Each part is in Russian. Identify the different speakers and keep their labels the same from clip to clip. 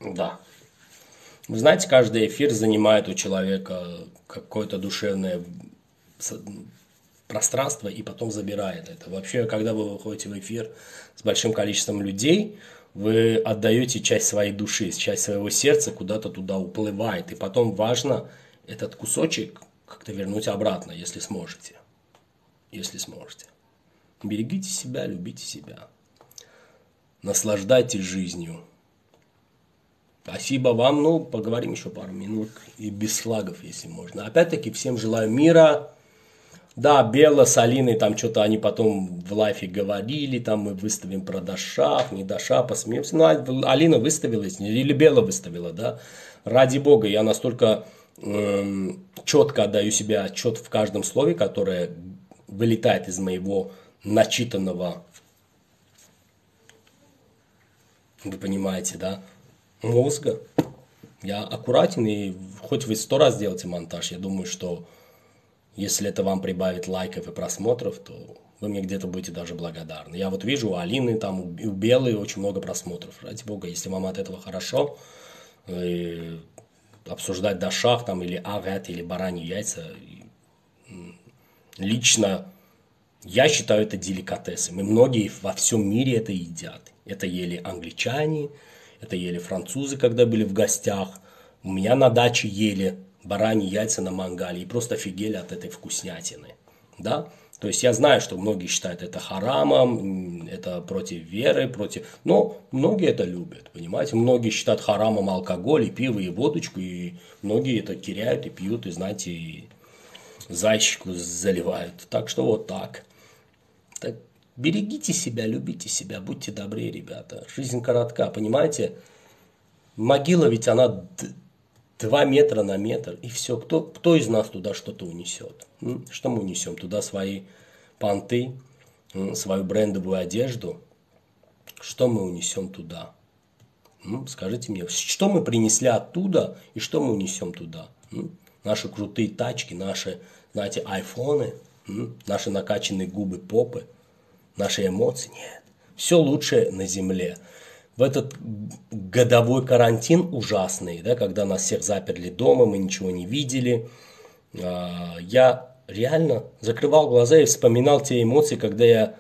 Speaker 1: Да. Вы знаете, каждый эфир занимает у человека какое-то душевное пространство и потом забирает это. Вообще, когда вы выходите в эфир с большим количеством людей, вы отдаете часть своей души, часть своего сердца куда-то туда уплывает. И потом важно этот кусочек как-то вернуть обратно, если сможете. Если сможете. Берегите себя, любите себя. Наслаждайтесь жизнью. Спасибо вам. Ну, поговорим еще пару минут. И без флагов, если можно. Опять-таки, всем желаю мира. Да, Белла с Алиной, там что-то они потом в лайфе говорили, там мы выставим про Дашав, не Дашав, посмеемся. Ну, Алина выставилась, или Белла выставила, да. Ради бога, я настолько четко отдаю себе отчет в каждом слове, которое вылетает из моего начитанного, вы понимаете, да, мозга. Я аккуратен, и хоть вы 100 раз делаете монтаж, я думаю, что если это вам прибавит лайков и просмотров, то вы мне где-то будете даже благодарны. Я вот вижу у Алины, там, у Белой очень много просмотров. Ради бога, если вам от этого хорошо, обсуждать Дашах там, или агат, или бараньи яйца, лично я считаю это деликатесом. И многие во всем мире это едят. Это ели англичане, это ели французы, когда были в гостях. У меня на даче ели бараньи яйца на мангале и просто офигели от этой вкуснятины. Да? То есть я знаю, что многие считают это харамом, это против веры, против... Но многие это любят, понимаете? Многие считают харамом алкоголь, и пиво, и водочку, и многие это теряют и пьют, и, знаете, и зайчику заливают. Так что вот так. Так, берегите себя, любите себя, будьте добрее, ребята. Жизнь коротка, понимаете? Могила ведь она 2 метра на метр, и все. Кто из нас туда что-то унесет? Что мы унесем? Туда свои понты, свою брендовую одежду? Что мы унесем туда? Скажите мне, что мы принесли оттуда, и что мы унесем туда? Наши крутые тачки, наши, знаете, айфоны, наши накачанные губы, попы, наши эмоции? Нет. Все лучшее на земле. В этот годовой карантин ужасный, да, когда нас всех заперли дома, мы ничего не видели, я реально закрывал глаза и вспоминал те эмоции, когда я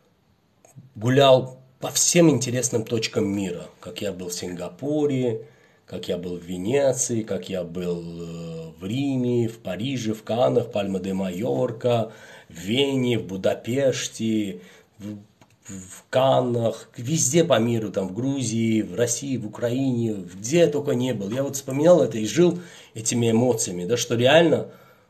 Speaker 1: гулял по всем интересным точкам мира. Как я был в Сингапуре, как я был в Венеции, как я был в Риме, в Париже, в Каннах, Пальма-де-Майорка, в Вене, в Будапеште, в Каннах, везде по миру, там, в Грузии, в России, в Украине, где я только не был. Я вот вспоминал это и жил этими эмоциями, да, что реально,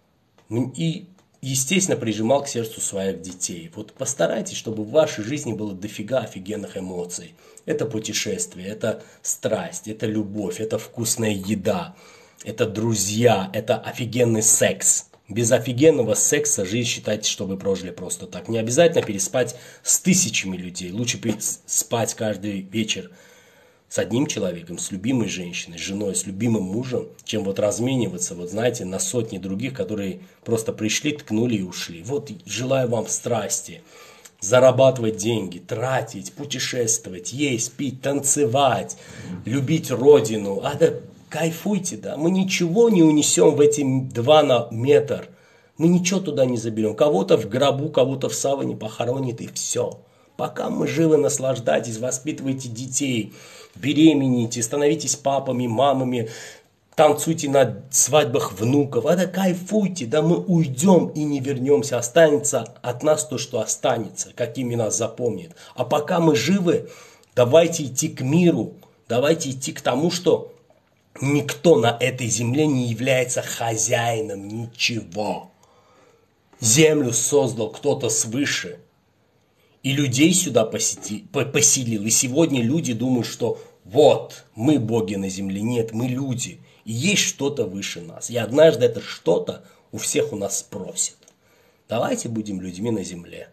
Speaker 1: и, естественно, прижимал к сердцу своих детей. Вот постарайтесь, чтобы в вашей жизни было дофига офигенных эмоций. Это путешествие, это страсть, это любовь, это вкусная еда, это друзья, это офигенный секс. Без офигенного секса жизнь считайте, что вы прожили просто так. Не обязательно переспать с тысячами людей. Лучше спать каждый вечер с одним человеком, с любимой женщиной, с женой, с любимым мужем, чем вот размениваться, вот знаете, на сотни других, которые просто пришли, ткнули и ушли. Вот желаю вам страсти, зарабатывать деньги, тратить, путешествовать, есть, пить, танцевать, любить родину. Кайфуйте, да. Мы ничего не унесем в эти 2 на метр. Мы ничего туда не заберем. Кого-то в гробу, кого-то в саване похоронит, и все. Пока мы живы, наслаждайтесь, воспитывайте детей, беременните, становитесь папами, мамами, танцуйте на свадьбах внуков. Кайфуйте, да, мы уйдем и не вернемся. Останется от нас то, что останется, какими нас запомнит. А пока мы живы, давайте идти к миру, давайте идти к тому, что никто на этой земле не является хозяином ничего. Землю создал кто-то свыше. И людей сюда поселил. И сегодня люди думают, что вот, мы боги на земле. Нет, мы люди. И есть что-то выше нас. И однажды это что-то у всех у нас спросит. Давайте будем людьми на земле.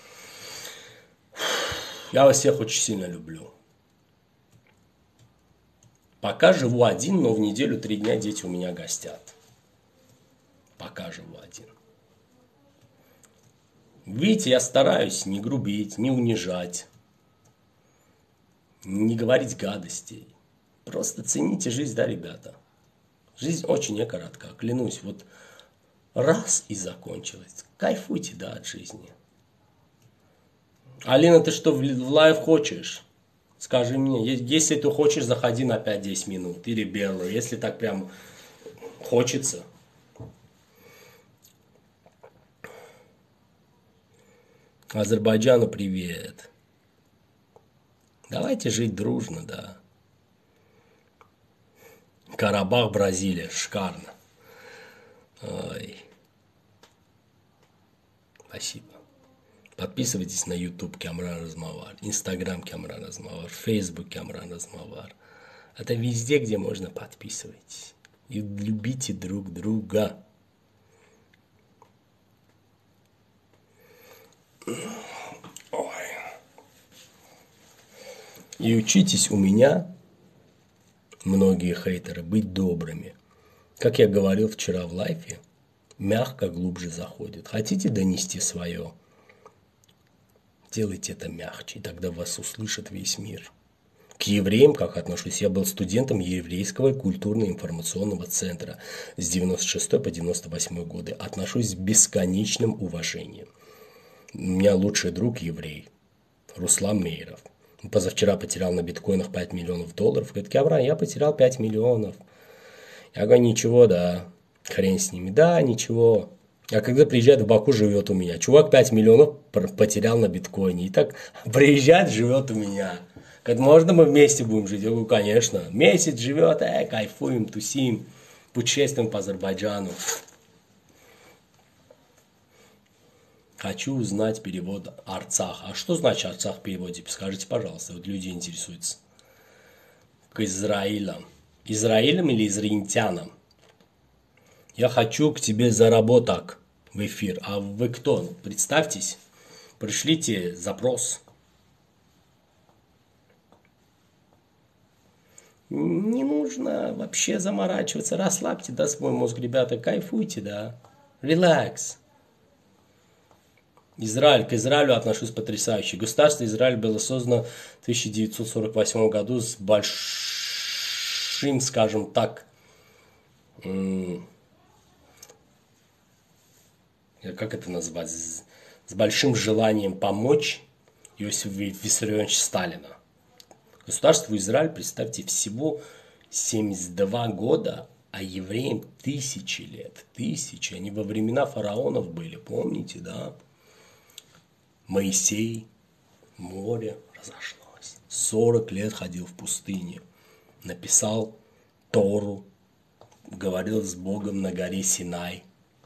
Speaker 1: Я вас всех очень сильно люблю. Пока живу один, но в неделю 3 дня дети у меня гостят. Пока живу один. Видите, я стараюсь не грубить, не унижать, не говорить гадостей. Просто цените жизнь, да, ребята. Жизнь очень не коротка, клянусь. Вот раз и закончилась. Кайфуйте, да, от жизни. Алина, ты что, в лайв хочешь? Скажи мне, если ты хочешь, заходи на 5-10 минут. Или Беллу, если так прям хочется. Азербайджану привет. Давайте жить дружно, да. Карабах, Бразилия, шикарно. Ой. Спасибо. Подписывайтесь на YouTube Камран Размовар, Instagram Камран Размовар, Facebook Камран Размовар. Это везде, где можно, подписывайтесь. И любите друг друга. Ой. И учитесь у меня, многие хейтеры, быть добрыми. Как я говорил вчера в лайфе, мягко глубже заходит. Хотите донести свое? Делайте это мягче, и тогда вас услышит весь мир. К евреям как отношусь? Я был студентом еврейского культурно-информационного центра с 96 по 98 годы. Отношусь с бесконечным уважением. У меня лучший друг еврей, Руслан Мейеров. Позавчера потерял на биткоинах 5 миллионов долларов. Говорит, Камран, я потерял 5 миллионов. Я говорю, ничего, да, хрен с ними. Да, ничего. А когда приезжает в Баку, живет у меня. Чувак 5 миллионов потерял на биткоине. И так приезжает, живет у меня. Говорит, можно мы вместе будем жить? Я говорю, конечно. Месяц живет, кайфуем, тусим, путешествуем по Азербайджану. Хочу узнать перевод Арцах. А что значит Арцах в переводе? Скажите, пожалуйста, вот люди интересуются. К Израилям. Израилем или израильтянам? Я хочу к тебе заработок в эфир. А вы кто? Представьтесь. Пришлите запрос. Не нужно вообще заморачиваться. Расслабьте, да, свой мозг, ребята. Кайфуйте, да. Релакс. Израиль. К Израилю отношусь потрясающе. Государство Израиль было создано в 1948 году с большим, скажем так, как это назвать, с большим желанием помочь Иосифу Виссарионовичу Сталина. Государству Израиль, представьте, всего 72 года, а евреям 1000 лет. 1000. Они во времена фараонов были, помните, да? Моисей, море разошлось. 40 лет ходил в пустыне. Написал Тору, говорил с Богом на горе Синай.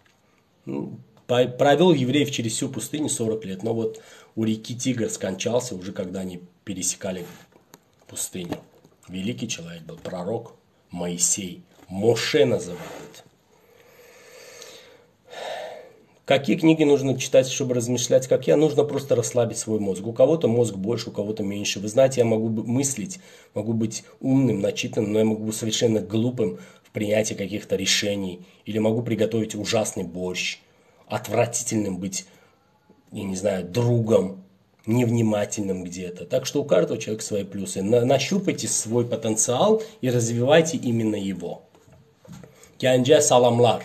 Speaker 1: Провел евреев через всю пустыню 40 лет. Но вот у реки Тигр скончался уже, когда они пересекали пустыню. Великий человек был, пророк Моисей. Моше называют. Какие книги нужно читать, чтобы размышлять, как я? Нужно просто расслабить свой мозг. У кого-то мозг больше, у кого-то меньше. Вы знаете, я могу мыслить, могу быть умным, начитанным, но я могу быть совершенно глупым в принятии каких-то решений. Или могу приготовить ужасный борщ. Отвратительным быть, я не знаю, другом, невнимательным где-то. Так что у каждого человека свои плюсы. Нащупайте свой потенциал и развивайте именно его. Кянджа саламлар.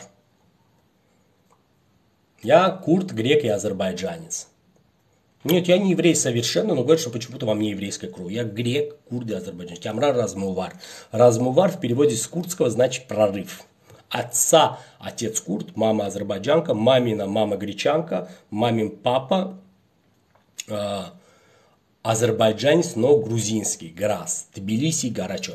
Speaker 1: Я курд, грек и азербайджанец. Нет, я не еврей совершенно, но говорят, что почему-то во мне еврейская кровь. Я грек, курд и азербайджанец. Камран Размувар. Размувар в переводе с курдского значит прорыв. Отца отец курд, мама азербайджанка, мамина мама гречанка, мамин папа азербайджанец, но грузинский. Грас. Тбилиси, Гарачоп.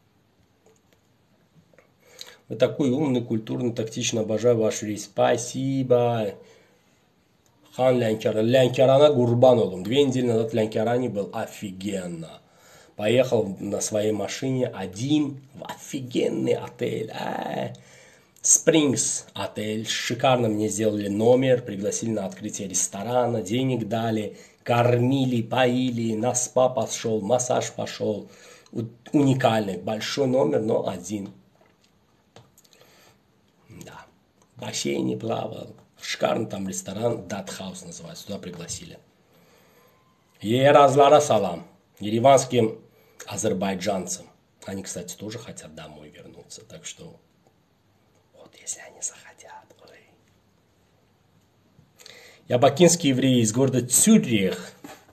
Speaker 1: Вы такой умный, культурный, тактично, обожаю вашу речь. Спасибо. Хан Лянкаран. Лянкарана Гурбан олум. 2 недели назад в Лянкаране был офигенно. Поехал на своей машине один в офигенный отель. Спрингс отель. Шикарно мне сделали номер. Пригласили на открытие ресторана. Денег дали. Кормили, поили. На спа пошел. Массаж пошел. Уникальный. Большой номер, но один. Да. В бассейне плавал. Шикарный там ресторан. Датхаус называется. Туда пригласили. Еразлара салам. Ереванским азербайджанцам. Они, кстати, тоже хотят домой вернуться. Так что, вот если они захотят. Ой. Я бакинский еврей из города Цюрих.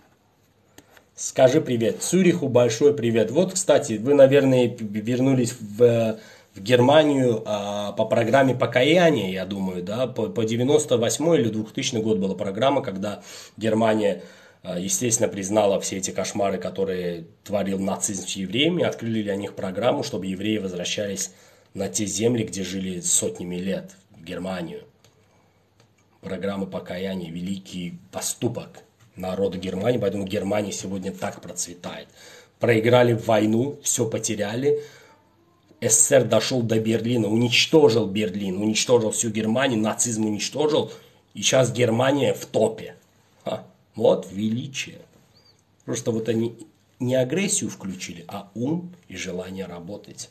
Speaker 1: Скажи привет. Цюриху большой привет. Вот, кстати, вы, наверное, вернулись в Германию по программе покаяния, я думаю, да, по 98 или 2000 год была программа, когда Германия, естественно, признала все эти кошмары, которые творил нацизм с евреями, открыли для них программу, чтобы евреи возвращались на те земли, где жили сотнями лет, в Германию. Программа покаяния, великий поступок народа Германии, поэтому Германия сегодня так процветает. Проиграли войну, все потеряли. СССР дошел до Берлина, уничтожил Берлин, уничтожил всю Германию, нацизм уничтожил. И сейчас Германия в топе. Вот величие. Просто вот они не агрессию включили, а ум и желание работать.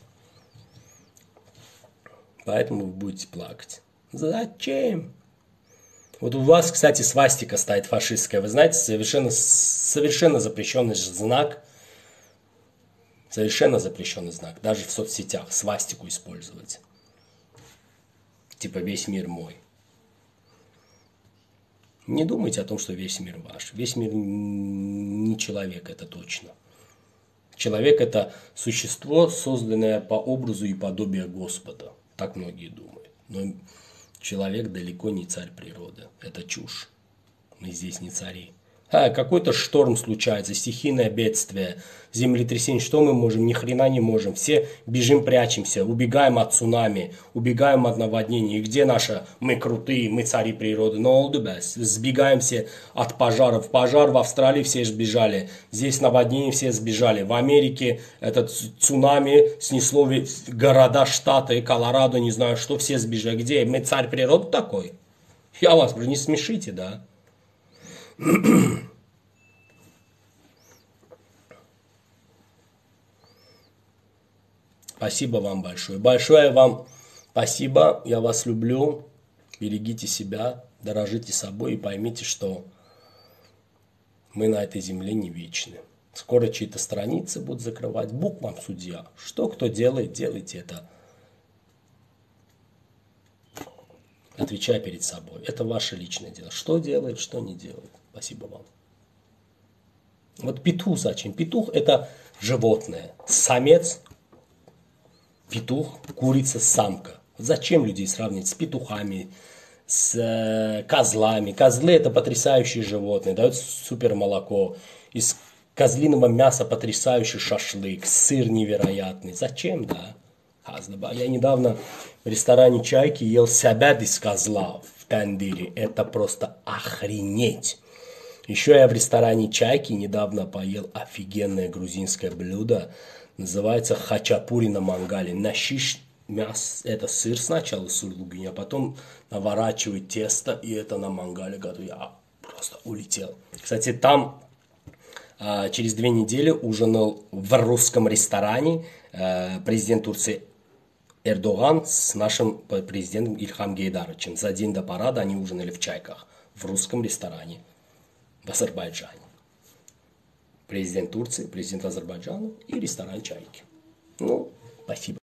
Speaker 1: Поэтому вы будете плакать. Зачем? Вот у вас, кстати, свастика стоит фашистская. Вы знаете, совершенно запрещенный знак. Совершенно запрещенный знак. Даже в соцсетях свастику использовать. Типа весь мир мой. Не думайте о том, что весь мир ваш. Весь мир не человек, это точно. Человек это существо, созданное по образу и подобию Господа. Так многие думают. Но человек далеко не царь природы. Это чушь. Мы здесь не цари. Какой-то шторм случается, стихийное бедствие, землетрясение. Что мы можем? Ни хрена не можем. Все бежим, прячемся, убегаем от цунами, убегаем от наводнений. И где наша? Мы крутые, мы цари природы. No, all the best. Сбегаем все от пожаров. Пожар в Австралии все сбежали. Здесь наводнение все сбежали. В Америке этот цунами снесло города, штаты, Колорадо, не знаю что, все сбежали. Где? Мы царь природы такой? Я вас не смешите, да? Спасибо вам большое. Большое вам спасибо. Я вас люблю. Берегите себя, дорожите собой и поймите, что мы на этой земле не вечны. Скоро чьи-то страницы будут закрывать. Бог вам судья. Что кто делает, делайте это. Отвечая перед собой. Это ваше личное дело. Что делает, что не делает. Спасибо вам. Вот петух зачем? Петух это животное. Самец, петух, курица, самка. Зачем людей сравнивать с петухами, с козлами? Козлы это потрясающие животные, дают супер молоко. Из козлиного мяса потрясающий шашлык, сыр невероятный. Зачем, да? Я недавно в ресторане «Чайки» ел сябяд из козла в тандыре. Это просто охренеть. Еще я в ресторане «Чайки» недавно поел офигенное грузинское блюдо. Называется хачапури на мангале. На шиш мясо, это сыр сначала, сулугуни, а потом наворачивают тесто, и это на мангале готовят. Я просто улетел. Кстати, там через 2 недели ужинал в русском ресторане президент Турции Эрдоган с нашим президентом Ильхам Гейдаровичем. За день до парада они ужинали в Чайках, в русском ресторане в Азербайджане. Президент Турции, президент Азербайджана и ресторан «Чайки». Ну, спасибо.